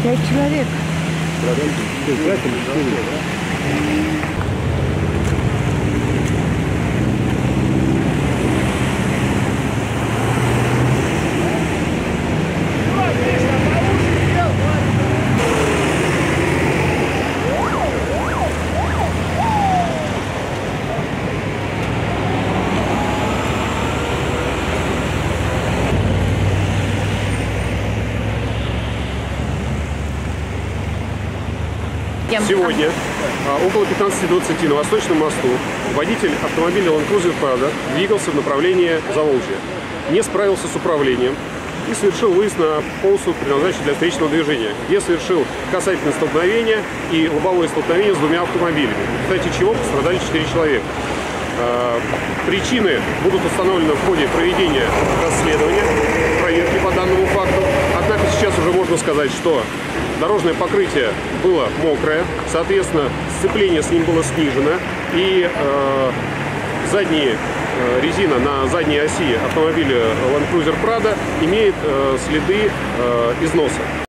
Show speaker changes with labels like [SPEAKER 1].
[SPEAKER 1] 5 человек.
[SPEAKER 2] Сегодня около 15:20 на Восточном мосту водитель автомобиля Land Cruiser Prado двигался в направлении Заволжья, не справился с управлением и совершил выезд на полосу, предназначенную для встречного движения, где совершил касательное столкновение и лобовое столкновение с двумя автомобилями, в результате чего пострадали 4 человека. Причины будут установлены в ходе проведения расследования, проверки по данному факту. Однако сейчас уже можно сказать, что дорожное покрытие было мокрое, соответственно, сцепление с ним было снижено, и задняя резина на задней оси автомобиля Land Cruiser Prado имеет следы износа.